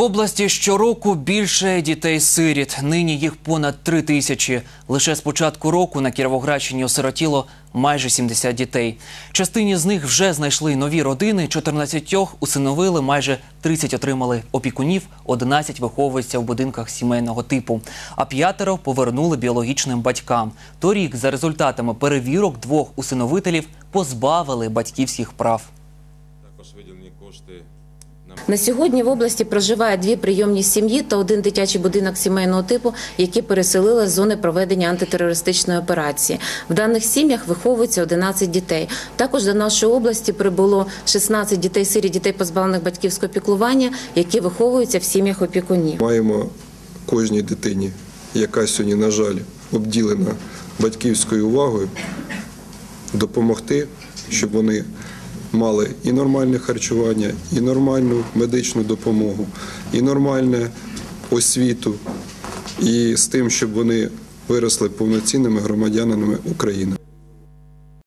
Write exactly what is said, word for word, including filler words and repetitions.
В області щороку більше дітей-сиріт. Нині їх понад три тисячі. Лише з початку року на Кіровоградщині осиротіло майже сімдесят дітей. Частині з них вже знайшли нові родини, чотирнадцятьох усиновили, майже тридцять отримали опікунів, одинадцять виховуються в будинках сімейного типу, а п'ятеро повернули біологічним батькам. Торік за результатами перевірок двох усиновителів позбавили батьківських прав. Також виділені кошти. На сьогодні в області проживає дві прийомні сім'ї та один дитячий будинок сімейного типу, які переселили з зони проведення антитерористичної операції. В даних сім'ях виховується одинадцять дітей. Також до нашої області прибуло шістнадцять дітей-сиріт, дітей позбавлених батьківського піклування, які виховуються в сім'ях опікунів. Маємо кожній дитині, яка сьогодні, на жаль, обділена батьківською увагою, допомогти, щоб вони мали і нормальне харчування, і нормальну медичну допомогу, і нормальну освіту, і з тим, щоб вони виросли повноцінними громадянами України.